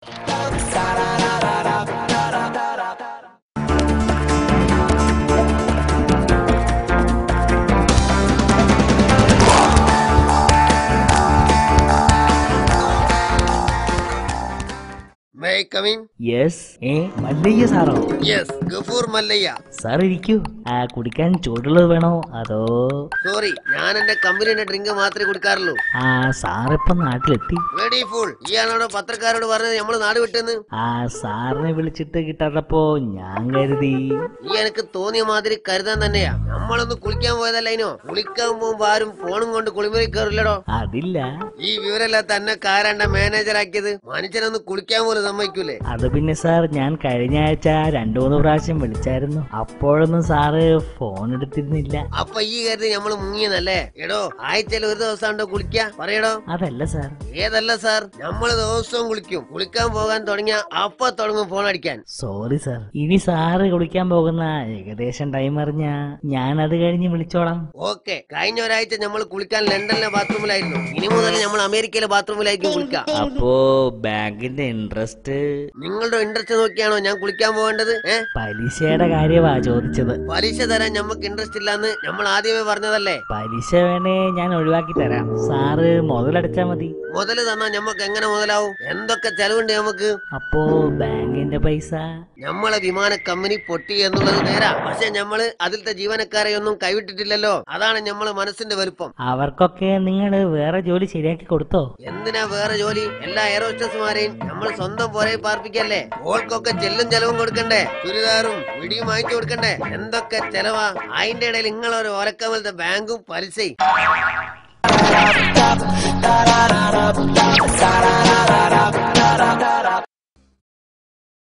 May I come in? Yes. Mallayya സാറോ? Yes, Gafoor Mallayya. Sir ഇരിക്കൂ. കുടിക്കാൻ ചൂടുള്ളത് വേണോ അതോ? സോറി, ഞാൻ എന്റെ കമ്പനിയുടെ ഡ്രിങ്ക് മാത്രമേ കുടിക്കാറുള്ളൂ. സാറിപ്പം നാട്ടിലെത്തി. Very full. ഇയാളോട് പത്രക്കാരോട് പറഞ്ഞത് നമ്മള് നാട് വിട്ടെന്ന്. സാറിനെ വിളിച്ചിട്ട് കിട്ടാത്തപ്പോ ഞാൻ കരുതി. ഈ എനിക്ക് തോന്നിയ മാതിരി കരുതാൻ തന്നെയാ. നമ്മളൊന്ന് കുളിക്കാൻ പോയതല്ലോ. കുളിക്കാൻ പോകുമ്പോ ആരും ഫോണും കൊണ്ട് കുളിമുറി കയറില്ലടോ. അതില്ല. ഈ വിവരല്ല തന്നെ കാരാണ്ട മാനേജർ ആക്കിയത്. മനുഷ്യനൊന്ന് കുളിക്കാൻ പോലും സമ്മതിക്കൂലേ? അത് പിന്നെ സാർ, ഞാൻ കഴിഞ്ഞ ആഴ്ച 2-3 പ്രാവശ്യം വിളിച്ചായിരുന്നു. അപ്പോഴൊന്നും സാറ് ഫോൺ എടുത്തിരുന്നില്ല. അപ്പൊ ഈ കരുതി നമ്മള് മുങ്ങിയെന്നല്ലേ? എടോ, ആഴ്ചയിൽ ഒരു ദിവസം ഉണ്ടോ കുളിക്കാ? പറയടോ. അതല്ല സാർ. ഏതല്ല സാർ? നമ്മള് ദിവസവും കുളിക്കും. കുളിക്കാൻ പോകാൻ തുടങ്ങിയ അപ്പൊ തുടങ്ങും ഫോൺ അടിക്കാൻ. Sorry sir. ഇനി സാറ് കുളിക്കാൻ പോകുന്ന ഏകദേശം ടൈം അറിഞ്ഞാ ഞാൻ അത് കഴിഞ്ഞ് വിളിച്ചോളാം. ഓക്കെ. കഴിഞ്ഞ ഒരാഴ്ച നമ്മൾ കുളിക്കാൻ ലണ്ടനിലെ ബാത്റൂമിലായിരുന്നു. ഇനി മുതൽ നമ്മൾ അമേരിക്കയിലെ ബാത്റൂമിലായിരിക്കും കുളിക്കാം. അപ്പോ ബാങ്കിന്റെ ഇൻട്രസ്റ്റ്? നിങ്ങളുടെ ഇൻട്രസ്റ്റ് നോക്കിയാണോ ഞാൻ കുളിക്കാൻ പോകേണ്ടത്? പലിശയുടെ കാര്യമാ ചോദിച്ചത്. പലിശ തരാൻ നമുക്ക് ഇൻട്രസ്റ്റ് ഇല്ലാന്ന് നമ്മൾ ആദ്യമേ പറഞ്ഞതല്ലേ? പലിശ വേണേ ഞാൻ ഒഴിവാക്കി തരാം. സാറ് മുതലടച്ചാ മതി. മുതല് തന്നാ ഞമ്മക്ക് എങ്ങനെ മുതലാവും? എന്തൊക്കെ ചെലവുണ്ട് നമുക്ക്? അപ്പോ ബാങ്കിന്റെ പൈസ? നമ്മളെ വിമാന കമ്പനി പൊട്ടി എന്നുള്ളത് നേരാ. പക്ഷെ നമ്മള് അതിലത്തെ ജീവനക്കാരെ ഒന്നും കൈവിട്ടിട്ടില്ലല്ലോ. അതാണ് നമ്മളെ മനസ്സിന്റെ വലുപ്പം. അവർക്കൊക്കെ നിങ്ങള് വേറെ ജോലി ശരിയാക്കി കൊടുത്തോ? എന്തിനാ വേറെ ജോലി? എല്ലാ എയറോസ്റ്റർമാരെയും നമ്മൾ സ്വന്തം പോലെ പാർപ്പിക്കല്ലേ? ഓൾക്കൊക്കെ ചെല്ലും ചെലവും കൊടുക്കണ്ടേ? ചുരിദാറും വിടിയും വാങ്ങിച്ചു കൊടുക്കണ്ടേ? എന്തൊക്കെ ചെലവാ? അതിന്റെ ഇടയിൽ നിങ്ങളൊരു ഒലക്കമലത്തെ ബാങ്കും പലിശയും.